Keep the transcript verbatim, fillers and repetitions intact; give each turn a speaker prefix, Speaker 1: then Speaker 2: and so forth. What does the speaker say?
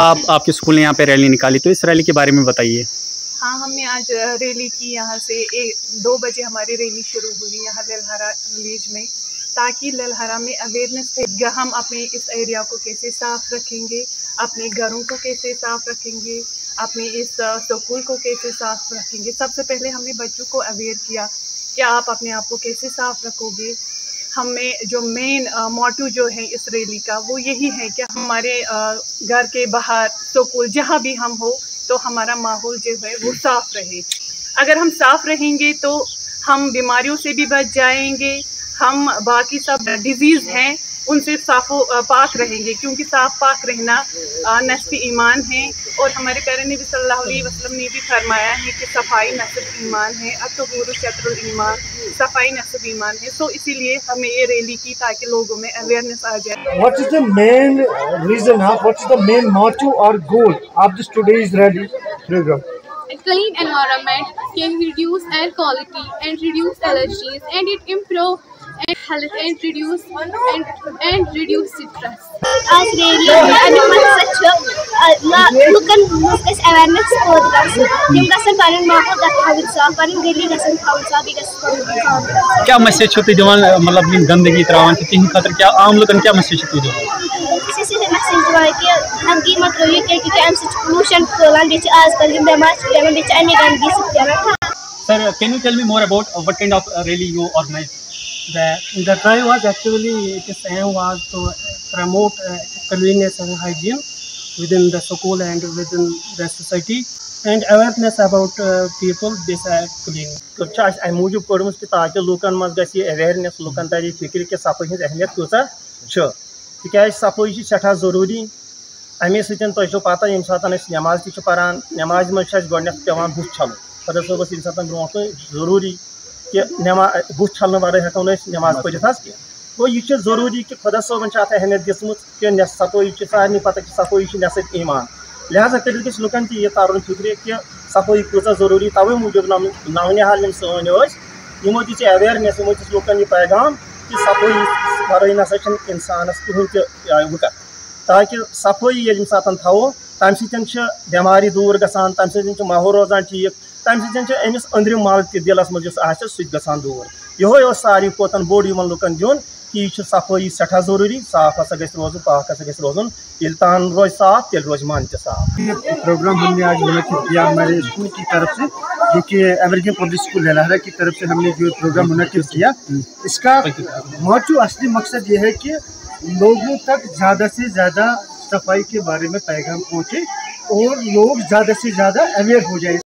Speaker 1: आप आपके स्कूल ने यहाँ पे रैली निकाली, तो इस रैली के बारे में बताइए।
Speaker 2: हाँ, हमने आज रैली की। यहाँ से एक दो बजे हमारी रैली शुरू हुई यहाँ ललहरा विलेज में, ताकि ललहरा में अवेयरनेस है हम अपने इस एरिया को कैसे साफ रखेंगे, अपने घरों को कैसे साफ रखेंगे, अपने इस स्कूल को कैसे साफ रखेंगे। सबसे पहले हमने बच्चों को अवेयर किया कि आप अपने आप को कैसे साफ रखोगे। हमें जो मेन मोटिव जो है इस रैली का वो यही है कि हमारे घर के बाहर स्कूल जहाँ भी हम हो तो हमारा माहौल जो है वो साफ रहे। अगर हम साफ रहेंगे तो हम बीमारियों से भी बच जाएंगे, हम बाकी सब डिजीज़ हैं उनसे साफो पाक रहेंगे, क्योंकि साफ पाक रहना नस्फ़ ईमान है। और हमारे प्यारे नबी सल्लल्लाहु अलैहि वसल्लम ने भी फरमाया है कि सफाई नस्फ़ ईमान है, अत्तहुरू शत्रुल ईमान, सफाई नस्फ़ ईमान है। सो इसीलिए हमें ये रैली की ताकि लोगों में अवेयरनेस आ जाए।
Speaker 3: What is the main reason, huh? What is the main motto or goal of this today's rally program?
Speaker 4: A clean environment can reduce air quality and reduce allergies, and it improve and health and reduce and and reduce stress.
Speaker 5: As rally and such lookan is awareness program. Nim gasan panin mahol da khawsa panin geli gasan khawsa bi gasan.
Speaker 1: क्या message होते जवान मतलब इन गंदगी त्रावन की तीन खातर क्या आम लोगन क्या मैसेज होते जवान
Speaker 5: इसी से मैसेज दवाई कि गंदगी मत रहिए कि कि हम से पोल्यूशन फैलान बेच आजकल के बीमार फैलान बेच अन्य गंदगी से फैलान।
Speaker 1: Sir, can you tell me more about uh, what kind of uh, rally you organized?
Speaker 6: The, the drive was actually, its aim was to promote uh, cleanliness and hygiene within the school and within the society, and awareness about uh, people this are clean.
Speaker 7: तो चाहे आई मूजूब कोडमस कि ताकि लोकन मज गसी awareness लोकन तारी फिक्र कि सफाई हज अहमियत कूचा छ तिकाज सफाई छ सठा जरूरी। अमे सतन तो पता यम सातन अस नमाज ति परान नमाज मज गोडनेथ पेवान बुथ छल खुदा सोबस यम सातन ब्रोह जरूरी कि नमाज बुथ छलने वाले हेको नमाज पढ़ित की गो यह जरूरी कि खुदा सोबन अत अहमियत दिसमुत कि सफाई सारे पता कि सफाई नसफ ईमान। लिहाजा कर गस लुकन तह यह तारुन फिक्र कि सफाई कूचा जरूरी। तवे मूजूब नव निहाल यम सन यमो दी अवेयरनेस यमो दिस लुकन यह पैगाम कि सफाई वरई नसा इंसानस कहीं तह वकत, ताकि सफाई ये सातन थो तम सत बेमारी दूर गसान, तम सत माहौल रोजान ठीक, तम सत अमिस अंदरिम माल तह दिलस मज सह गसान दूर। यह सारी खोतन बोड़ यमन लुकन दिन कि यह सफाई सठा जरूरी। साफ हसा गस रोजन, पाक हसा गस रोजन, ये तान रोज साफ तेल रोज मान साफ।
Speaker 3: ये प्रोग्राम हमने आज मुनक्किद किया हमारे स्कूल की तरफ से, जो कि एवरग्रीन पब्लिक स्कूल ललहरा की तरफ से हमने जो प्रोग्राम मुनक्किद किया। इसका मोटिव असली मकसद ये है कि लोगों तक ज़्यादा से ज़्यादा सफाई के बारे में पैगाम पहुँचे और लोग ज़्यादा से ज़्यादा अवेयर हो जाए।